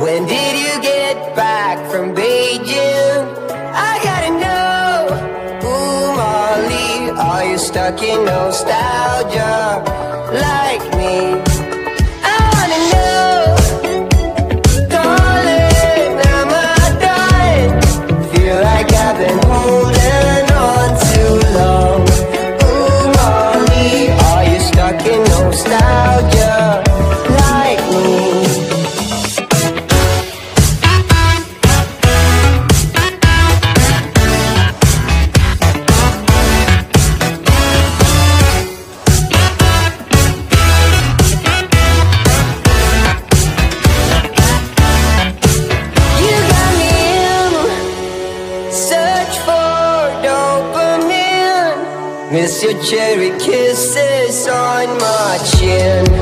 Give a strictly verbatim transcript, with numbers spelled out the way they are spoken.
When did you get back from Beijing? I gotta know. Ooh, Molly, are you stuck in nostalgia like me? I wanna know. Darling, am I dying? Feel like I've been holding on too long. Ooh, Molly, are you stuck in nostalgia like me? Miss your cherry kisses on my chin.